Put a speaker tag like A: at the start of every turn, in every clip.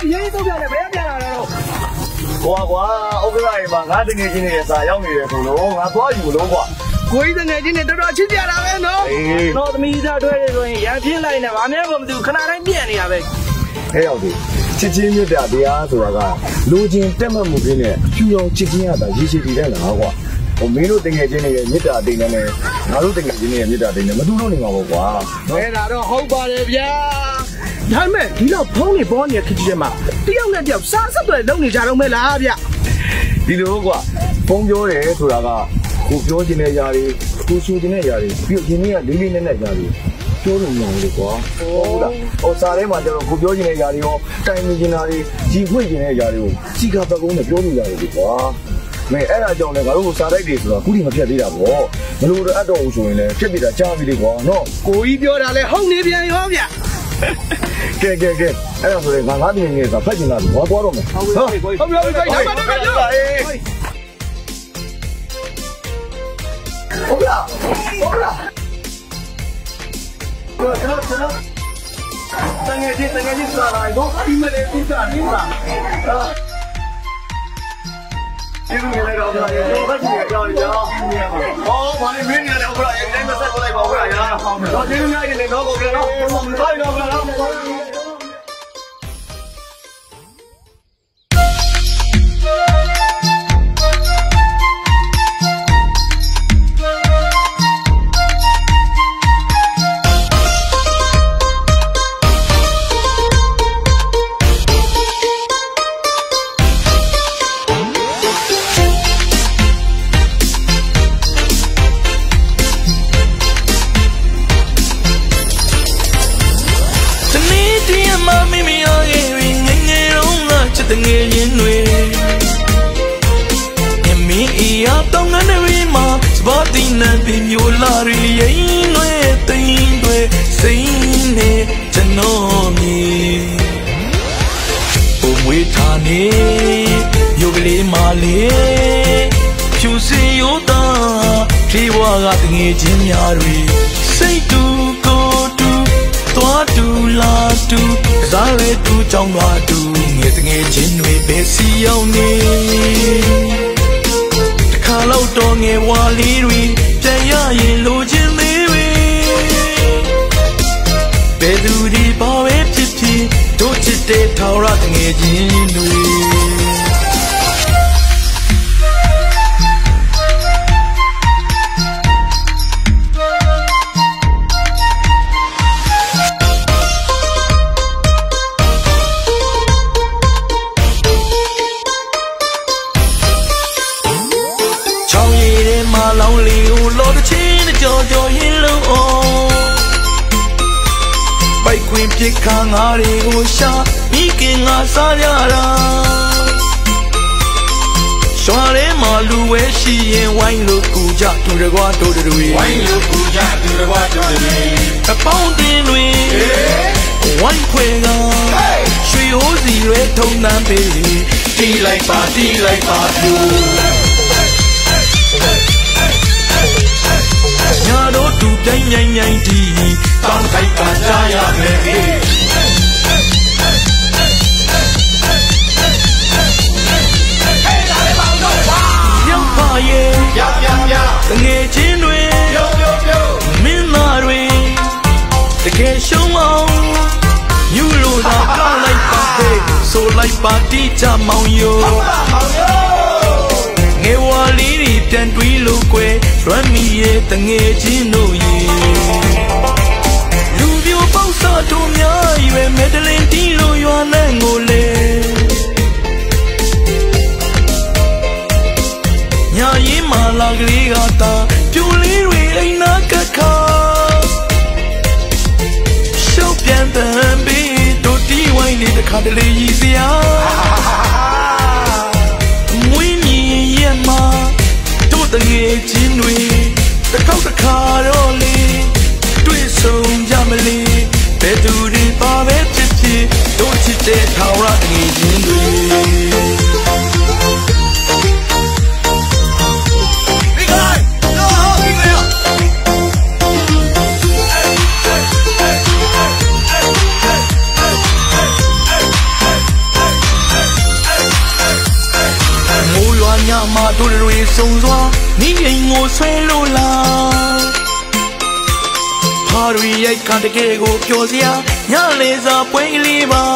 A: ရေးတော့ပြန်တယ်ဘယ်ပြန်လာတော့
B: ကွာဥက္ကဋ္ဌအိမ်မှာငါတငယ်ချင်းတွေစာရောက်နေတယ်ဆိုလို့ငါသွားယူလို့ကွာ
A: ကိုကြီးတငယ်ချင်းတွေတော်တော်ချစ်ကြတာပဲနော်တော့သမီးသားတွဲနေဆိုရင်ရံပြင်းလိုက်နေဗာမဲကိုမသိဘူးခဏတိုင်းပြက်နေတာပဲ
B: ဟဲ့ရောက်တယ်ချစ်ချင်းမြတ်တရားဆိုတာကလူချင်းတက်မှတ်မှုတွေနဲ့ဖြူအောင်ချစ်ချင်းရတာရည်ရှိတည်တဲ့လားကွာမင်းတို့တငယ်ချင်းတွေရဲ့မေတ္တာတိမ်နဲ့ငါတို့တငယ်ချင်းတွေရဲ့မေတ္တာတိမ်နဲ့မတူလို့နေမှာပေါ့ကွာ
A: အဲ့ဒါတော့ဟုတ်ပါတယ်ဗျာဒါပေမဲ့ဒီတော့ဖုန်းနေပေါ်နေတဲ့ခကြီးထဲမှာတယောက်နဲ့တယောက်စားဆက်တွေလုံနေကြတော့မဲ့လားဗျ
B: ဒီလိုကွာဖုန်းပြောတယ်ဆိုတာကကိုပြောချင်တဲ့ຢာတွေကိုဆိုချင်တဲ့ຢာတွေပြီးတော့ဒီနေ့ကလေးလေးနက်နက်ຢာတွေပြောလို့မရဘူးကွာဟုတ်လားစာထဲမှာကျတော့ကိုပြောချင်တဲ့ຢာတွေရောတိုင်မြင်ချင်တာတွေကြီးဖွင့်ချင်တဲ့ຢာတွေကိုစီကာပတ်ကုန်းနဲ့ပြောလို့ရတယ်ကွာမင်းအဲ့ဒါကြောင့်လည်းငါတို့စာတိုက်တွေဆိုတော့ခုထိမဖြတ်သေးတာပေါ့မလို့တော့အတော့ဦးဆိုရင်လည်းဖြတ်ပြတာကြားပြီလေကွာနော်
A: ကိုကြီးပြောတာလဲဟုတ်နေပြန်ရောဗျ
B: ကဲအဲ့ဒါဆိုရင်ငါတင်နေနေတာဖတ်ချင်တာဘာသွားတော့မယ်
A: ဟုတ်ပြီဒါမှတော့ဟုတ်လားတငယ်ချင်းစားလိုက်တော့အီးမေးလ်ပြတာနေမှာဒီလိုလည်းတော့ဘာလဲတော့ဘာကြီးကြောက်ကြောက်ဟောဘာလဲမင်းရတယ်ဟုတ်လားအဲ့ဒီမဆက်ပေါ်လိုက်ပါဟုတ်လားညာတော့ဒီလိုများနေတော့ကိုကနော်ဘာလို့လဲနော်
C: တငယ်ချင်းတွေမင်းအရာတောင်းနေမှာစပါတီနံပြမျိုးလာရီရင်တွေတိမ်တွေစိမ့်နေကျွန်တော်မြေဘုံဝေးထားနေရုပ်ကလေးမလေးဖြူစင်ရိုးသားဖြေးဘွားကတငယ်ချင်းများတွေစိတ်တူကိုတူသွားတူလာတူစားလေတူကြောင်းသွားတူငယ်တငယ်ချင်းတွေပဲစီရောက်နေတခါတော့တော်ငယ်ဝါလေးတွေပြန်ရရင်လိုချင်သေးတွေဘယ်သူဒီပါပဲဖြစ်ဖြစ်တို့ချစ်တဲ့ထာဝရတငယ်ချင်းတွေလောင်းလေးကိုလောတချင်းကြော်ရင်လုံးအောင်ပိုက်ခွင်ပြစ်ခါငါတွေကိုရှာမိခင်ငါစားရတာရွာထဲမှာလူဝဲရှိရင်ဝိုင်းလို့ကူကြတူတကွာတို့တွေဝိုင်းလို့ကူကြတူတကွာတို့တွေအပေါင်းတင်တွေဝိုင်းခွေကရွှေဟိုးစီရဲထုံနှမ်းပေးတီးလိုက်ပါပြူညာတို့တူပြိုင်တီတောင်းတိုက်ပါကြရမယ်ဟေးလာလေပေါင်းတော့ပါရောက်ပါရဲ့တငယ်ချင်းတွေမင်းသားတွေတကယ်ရှုံးအောင်ယူလို့သာကောက်လိုက်ပါသေးဆိုလိုက်ပါတီးကြမောင်ယောငယ်ဝါလေးတွေပြန်တွေးလို့ကွယ်ရွမ်းမီရဲ့တငယ်ချင်းတို့ရေလူပြိုပေါက်စားတို့များရွယ်မက်ဒလင်တီလို့ရွာနဲ့ငိုလေညာရင်မာလာကလေးကတာပြူလေးတွေအိမ်နာကခါရှုပ်ပြန်တန်ပြီးတို့တီးဝိုင်းလေးတစ်ခါတလေကြီးစရာတို့တငယ်ချင်းတွေတစ်ခေါက်တစ်ခါတော့လေတွေ့ဆုံကြမလေးဘယ်သူတွေပါပဲဖြစ်ဖြစ်တို့ချစ်တဲ့ထာဝရတငယ်ချင်းတွေ
A: ဟ
C: ညမှာတို့တွေစုံစွာနီးရင်ကိုဆွဲလို့လားဟာရီရိုက်ကတကယ်ကိုပျော်စရာညလေစာပွဲကလေးပါ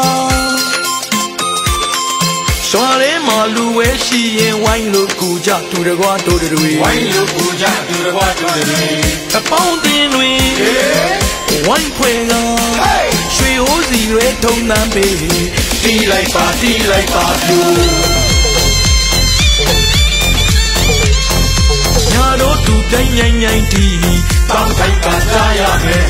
C: ရွာထဲမှာလူဝဲရှိရင်ဝိုင်းလို့ကူကြတူတကွာတို့တွေ
A: ဝိုင်းလို့ကူကြတူတကွာတို့တွေ
C: အပေါင်းတင်တွေဝိုင်းဖွဲကရွှေဟိုးစီရဲထုံနှမ်းပေး
A: တီးလိုက်ပါပြူ
C: ညာတို့တူပြိုင်ញိုင်တီ
A: တောင်းထိုက်ကစားရမယ်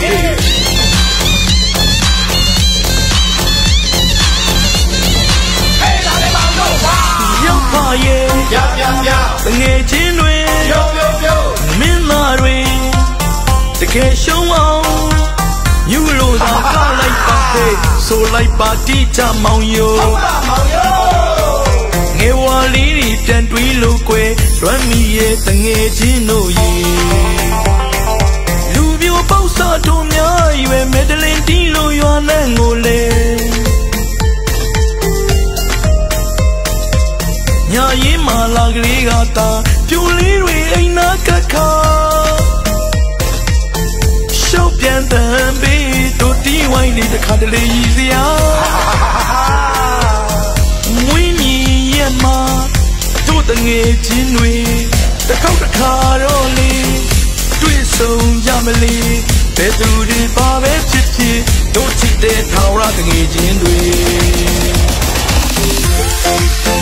C: ရောက်ပါရဲ့
A: ပြ
C: တငယ်ချင်းတွေ
A: ပြုတ်
C: မင်းသားတွေတကယ်ရှုံးအောင်ညူလို့သာကောက်လိုက်ပါသေးဆိုလိုက်ပါတိချမောင်ယိုငယ်ဝါလေးတွေပြန်တွေးလို့ကွယ်လွမ်းမီရဲ့တငယ်ချင်းတို့ရေလူပြိုပေါက်စားတို့များရွယ်မက်ဒလင်တီးလို့ရွာနဲ့ငိုလေညာရင်မာလာကလေးကတာပြူလေးတွေအိမ်နာကခါရှောက်ပြန်တန်ပေးတို့တီးဝိုင်းလေးတစ်ခါတလေရည်စရာဝင်းမြည်ရဲ့မှာတို့တငယ်ချင်းတွေတစ်ခေါက်တစ်ခါတော့လေတွေ့ဆုံကြမလေဘယ်သူတွေပါပဲဖြစ်ဖြစ်တို့ချစ်တဲ့ထာဝရတငယ်ချင်းတွေ